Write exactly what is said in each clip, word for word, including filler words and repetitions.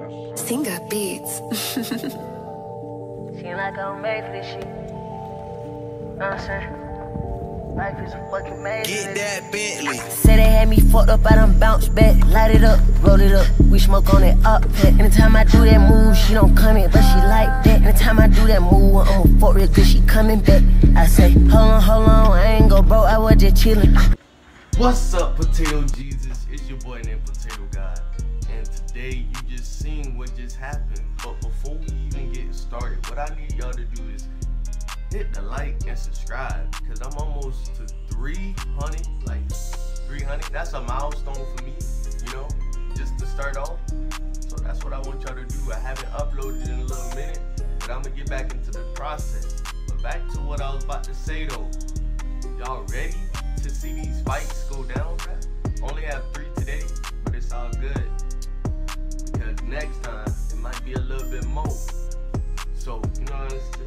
Singer Beats. Seem like I'm made for this shit. Know what I'm saying? Life is a fucking maze. Get that Bentley. Say they had me fucked up, I done bounce back. Light it up, roll it up. We smoke on it up pack. Anytime I do that move, she don't come in, but she like that. Anytime I do that move, I'ma fuck real good, she coming back. I say, hold on, hold on, I ain't go broke, I was just chillin'. What's up, Potato Jesus? It's your boy named Potato God. And today you just seen what just happened. But before we even get started, what I need y'all to do is hit the like and subscribe, because I'm almost to three hundred, like three hundred. That's a milestone for me, you know, just to start off. So that's what I want y'all to do. I haven't uploaded in a little minute, but I'm gonna get back into the process. But back to what I was about to say though. Y'all ready to see these fights go down, bro? Only have three today, but it's all good, because next time it might be a little bit more. So, you know what I'm saying?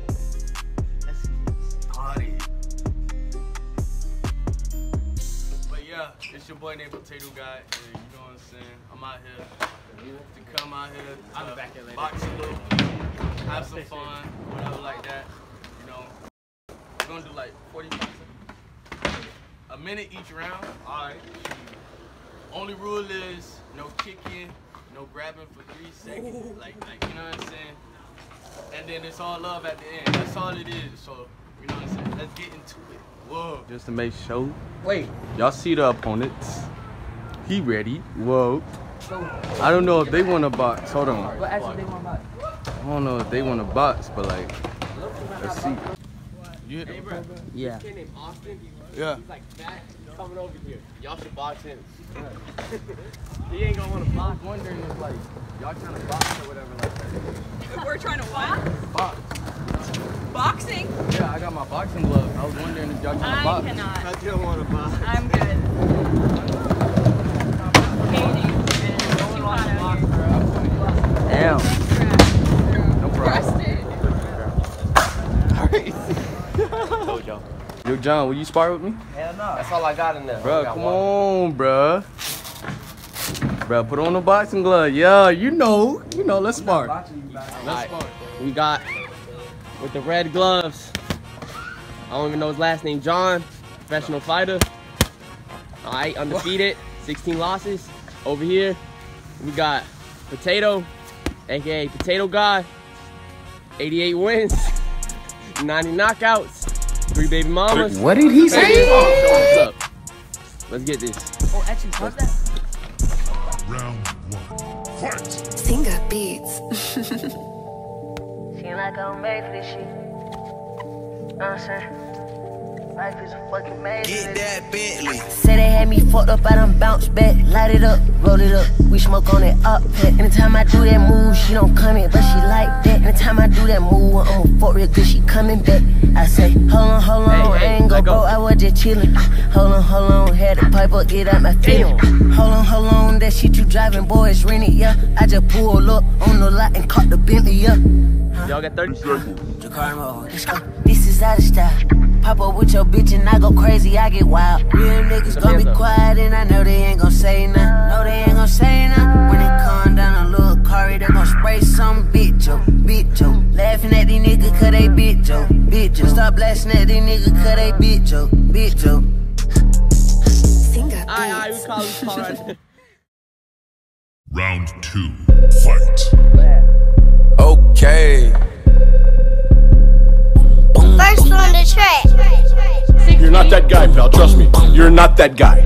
But yeah, it's your boy named Potato Guy, and you know what I'm saying? I'm out here to come out here to I'll be back here later. Box a little, have some fun, whatever like that. You know, we're gonna do like forty minutes, a minute each round. All right. Only rule is no kicking, no grabbing for three seconds. Like, like you know what I'm saying? And then it's all love at the end. That's all it is. So. You know what I'm saying? Let's get into it. Whoa. Just to make sure. Wait. Y'all see the opponents. He ready. Whoa. I don't know if they want to box. Hold on. What actually they want to box? I don't know if they want to box, but like, let's see. You hit hey, the bro. Yeah. This kid named Austin. Yeah. He's like fat. Coming over here. Y'all should box him. He ain't gonna want to box. I'm wondering if like y'all trying to box or whatever like that. If we're trying to what? Box. Boxing? Yeah, I got my boxing gloves. I was wondering if y'all trying to box. I cannot. I don't want to box. I'm good. Damn. No problem. Alright. Yo, John, will you spar with me? Hell no. That's all I got in there. Bro, come on, bro. Bro, put on the boxing glove. Yeah, you know. You know, let's spar. Let's spar. We got, with the red gloves, I don't even know his last name, John, professional fighter. All right, undefeated, sixteen losses. Over here, we got Potato, aka Potato God, eighty-eight wins, ninety knockouts, three baby mamas. What did he say? What's up? Let's get this. Oh, actually, pause that. Round one, fight! Singer Beats. Seem like I'm made for this shit. Know what I'm saying? Life is a fucking maze. Get that Bentley. Say they had me fucked up, I done bounce back. Light it up, roll it up. We smoke on it up pack. Anytime I do that move, she don't come in, but she like that. Anytime I do that move, I'ma fuck real good, she coming back. I say, hold on, hold on, hey, I ain't go broke, I was just chillin'. Hold on, hold on, had to pipe up, get out my feelin'. Hold on, hold on, that shit you driving, boy, it's rented, yeah. I just pulled up on the lot and caught the Bentley, yeah. Y'all got thirty seconds. Let's go. This is out of style. Pop up with your bitch and I go crazy, I get wild. Real niggas gon' be quiet and I know they ain't gon' say nothing. No, they ain't gon' say nothing. When they come down a little car, they gon' spray some bitch, yo, bitch, yo. Laughing at these niggas cause they bitch, yo, bitch, yo. Stop blasting at these niggas cause they bitch, yo, bitch, yo. Singer Beats. Alright, alright, we call it, we call it. Round two, fight! Okay. First on the track. You're not that guy, pal. Trust me. You're not that guy.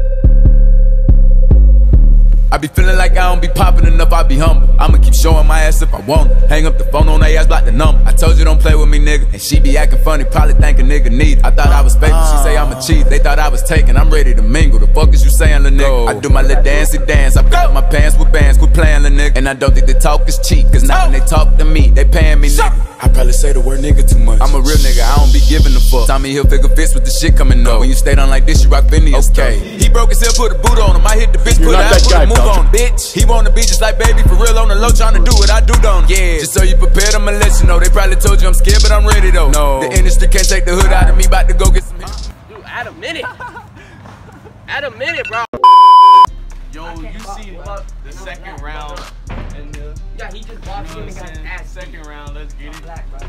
I be feeling like I don't be popping enough, I be humble. I'ma keep showing my ass if I want it. Hang up the phone on their ass, block the number. I told you don't play with me, nigga. And she be acting funny, probably think a nigga need it. I thought I was faking, she say I'm a cheat. They thought I was taking, I'm ready to mingle. The fuck is you saying, lil' nigga? I do my little dancey dance, I fill up my pants with bands, quit playing, lil' nigga. And I don't think the talk is cheap, cause now when they talk to me, they paying me, nigga. I probably say the word nigga too much. I'm a real nigga, I don't be giving a fuck. Tommy Hilfiger fits with the shit coming up. When you stay down like this, you rock Phineas. Okay. He broke his hip, put a boot on him. I hit the bitch, put You're a not that guy, move pal. on, bitch. He wanna be just like baby, for real on the low, tryna do what I do, don't yeah. Just so you prepared, I'ma let you know. They probably told you I'm scared, but I'm ready though. No. The industry can't take the hood out of me, about to go get some hits. Dude, add a minute. Add a minute, bro. Yo, you see the second round and the Yeah, he just boxed him and got his ass. Second round, let's get it. Black, bro.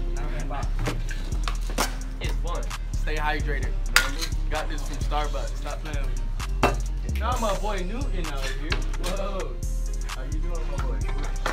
It's fun. Stay hydrated. Got this from Starbucks. Stop playing with me. Now my boy Newton out here. Whoa. How you doing, my boy?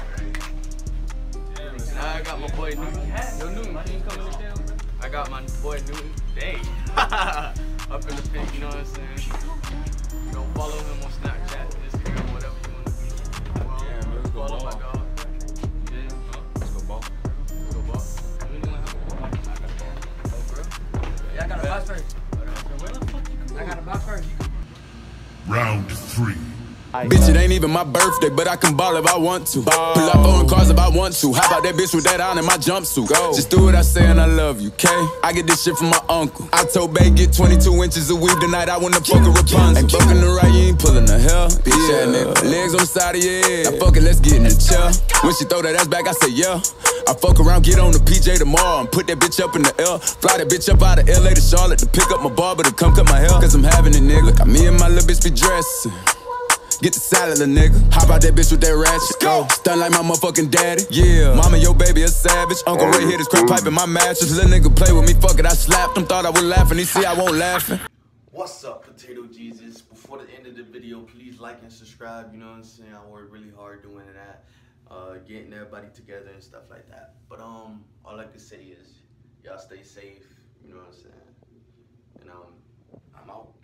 Yeah, now I got my boy Newton. Yo, Newton, can you come in the camera? I got my boy Newton. Dang. Up in the pink, you know what I'm saying? Go follow him on Snapchat, Instagram, whatever you want to do. Well, yeah, man, let's go follow ball. My dog. Yeah, huh? Let's go ball. Let's go ball. You ain't gonna have a ball. Oh, bro? Yeah, I got a box first. Where the fuck you I got a box first. Round three. Bitch, it ain't even my birthday, but I can ball if I want to. Ball. Pull up on cars if I want to. How about that bitch with that on in my jumpsuit? Go. Just do what I say and I love you, K. I get this shit from my uncle. I told Bay get twenty-two inches of weed tonight. I wanna fuck a Rapunzel. Ain't fucking the right, you ain't pulling the hell. Bitch, yeah. Nigga. Legs on the side of your head. Now fuck it, let's get in the chair. When she throw that ass back, I say yeah. I fuck around, get on the P J tomorrow and put that bitch up in the L. Fly that bitch up out of L A to Charlotte to pick up my barber to come cut my hair. Cause I'm having it, nigga. Got me and my little bitch be dressing. Get the salad, little nigga. Hop out that bitch with that ratchet. Go. Stun like my motherfucking daddy. Yeah. Mama, your baby a savage. Uncle Ray hit his crack pipe in my mattress. Little nigga play with me, fuck it, I slapped him. Thought I was laughing, he see I won't laughing. What's up, Potato Jesus? Before the end of the video, please like and subscribe. You know what I'm saying? I work really hard doing that. Uh, getting everybody together and stuff like that. But um, all I can say is, y'all stay safe. You know what I'm saying? And um, I'm out.